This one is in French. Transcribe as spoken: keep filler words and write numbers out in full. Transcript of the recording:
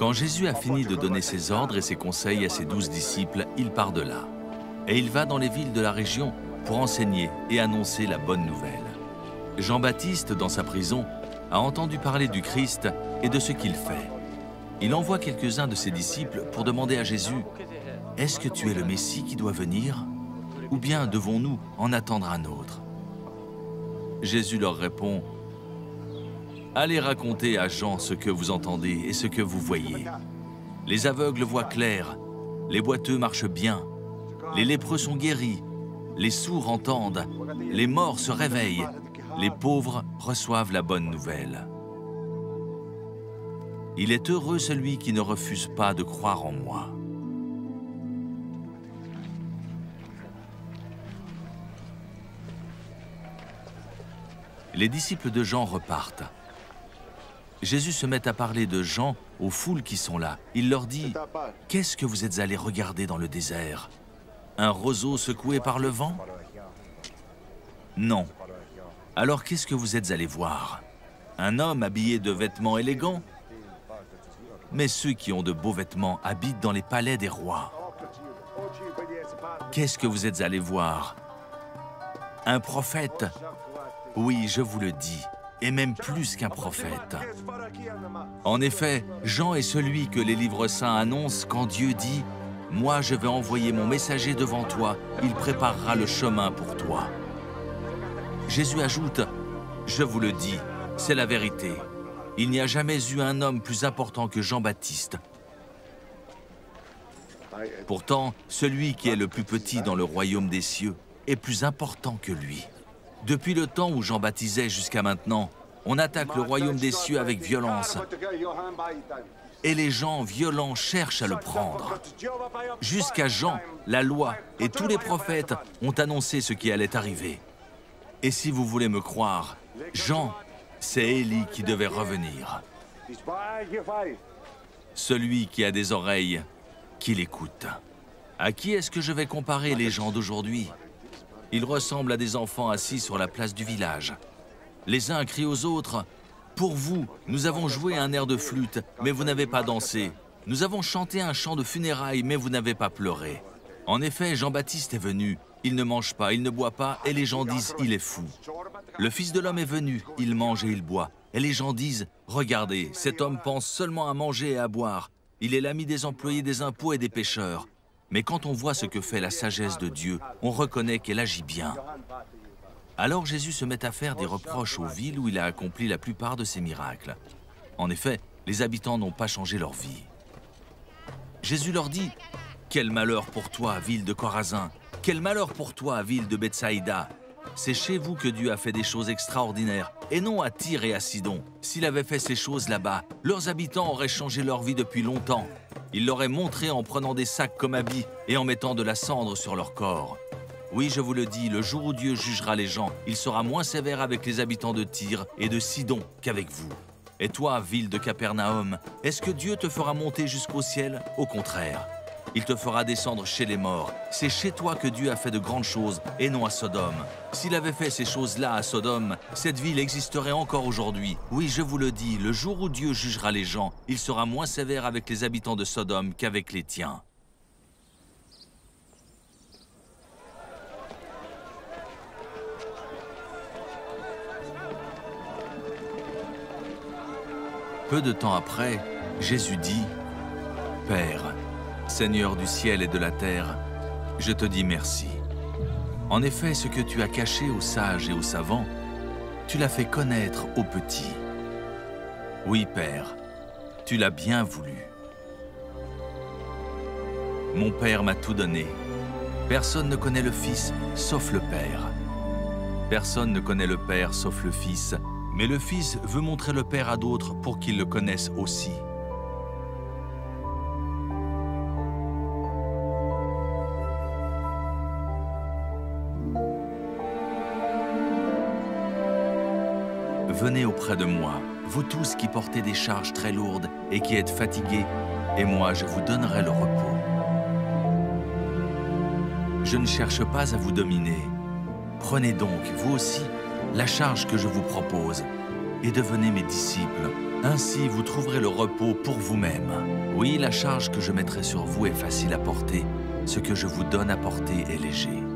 Quand Jésus a fini de donner ses ordres et ses conseils à ses douze disciples, il part de là. Et il va dans les villes de la région pour enseigner et annoncer la bonne nouvelle. Jean-Baptiste, dans sa prison, a entendu parler du Christ et de ce qu'il fait. Il envoie quelques-uns de ses disciples pour demander à Jésus « Est-ce que tu es le Messie qui doit venir? Ou bien devons-nous en attendre un autre ?» Jésus leur répond « Allez raconter à Jean ce que vous entendez et ce que vous voyez. Les aveugles voient clair, les boiteux marchent bien, les lépreux sont guéris, les sourds entendent, les morts se réveillent, les pauvres reçoivent la bonne nouvelle. Il est heureux celui qui ne refuse pas de croire en moi. » Les disciples de Jean repartent. Jésus se met à parler de Jean aux foules qui sont là. Il leur dit « Qu'est-ce que vous êtes allés regarder dans le désert? Un roseau secoué par le vent? Non. Alors qu'est-ce que vous êtes allés voir? Un homme habillé de vêtements élégants? Mais ceux qui ont de beaux vêtements habitent dans les palais des rois. Qu'est-ce que vous êtes allés voir? Un prophète? Oui, je vous le dis, et même plus qu'un prophète. En effet, Jean est celui que les livres saints annoncent quand Dieu dit « Moi, je vais envoyer mon messager devant toi, il préparera le chemin pour toi. » Jésus ajoute « Je vous le dis, c'est la vérité. Il n'y a jamais eu un homme plus important que Jean-Baptiste. Pourtant, celui qui est le plus petit dans le royaume des cieux est plus important que lui. Depuis le temps où Jean baptisait jusqu'à maintenant, on attaque le royaume des cieux avec violence. Et les gens violents cherchent à le prendre. Jusqu'à Jean, la loi et tous les prophètes ont annoncé ce qui allait arriver. Et si vous voulez me croire, Jean, c'est Élie qui devait revenir. Celui qui a des oreilles, qu'il écoute. À qui est-ce que je vais comparer les gens d'aujourd'hui? Ils ressemblent à des enfants assis sur la place du village. Les uns crient aux autres « Pour vous, nous avons joué un air de flûte, mais vous n'avez pas dansé. Nous avons chanté un chant de funérailles, mais vous n'avez pas pleuré. » En effet, Jean-Baptiste est venu. Il ne mange pas, il ne boit pas, et les gens disent « Il est fou. » Le Fils de l'homme est venu, il mange et il boit. Et les gens disent « Regardez, cet homme pense seulement à manger et à boire. Il est l'ami des employés des impôts et des pécheurs. » Mais quand on voit ce que fait la sagesse de Dieu, on reconnaît qu'elle agit bien. Alors Jésus se met à faire des reproches aux villes où il a accompli la plupart de ses miracles. En effet, les habitants n'ont pas changé leur vie. Jésus leur dit « Quel malheur pour toi, ville de Chorazin! Quel malheur pour toi, ville de Bethsaïda! C'est chez vous que Dieu a fait des choses extraordinaires, et non à Tyr et à Sidon. S'il avait fait ces choses là-bas, leurs habitants auraient changé leur vie depuis longtemps. Il l'auraient montré en prenant des sacs comme habits et en mettant de la cendre sur leur corps. Oui, je vous le dis, le jour où Dieu jugera les gens, il sera moins sévère avec les habitants de Tyr et de Sidon qu'avec vous. Et toi, ville de Capernaum, est-ce que Dieu te fera monter jusqu'au ciel? Au contraire, il te fera descendre chez les morts. C'est chez toi que Dieu a fait de grandes choses, et non à Sodome. S'il avait fait ces choses-là à Sodome, cette ville existerait encore aujourd'hui. Oui, je vous le dis, le jour où Dieu jugera les gens, il sera moins sévère avec les habitants de Sodome qu'avec les tiens. Peu de temps après, Jésus dit « Père, Seigneur du ciel et de la terre, je te dis merci. En effet, ce que tu as caché aux sages et aux savants, tu l'as fait connaître aux petits. Oui, Père, tu l'as bien voulu. Mon Père m'a tout donné. Personne ne connaît le Fils, sauf le Père. Personne ne connaît le Père, sauf le Fils, mais le Fils veut montrer le Père à d'autres pour qu'ils le connaissent aussi. Venez auprès de moi, vous tous qui portez des charges très lourdes et qui êtes fatigués, et moi je vous donnerai le repos. Je ne cherche pas à vous dominer. Prenez donc, vous aussi, la charge que je vous propose, et devenez mes disciples, Ainsi, vous trouverez le repos pour vous-même. Oui, la charge que je mettrai sur vous est facile à porter. Ce que je vous donne à porter est léger.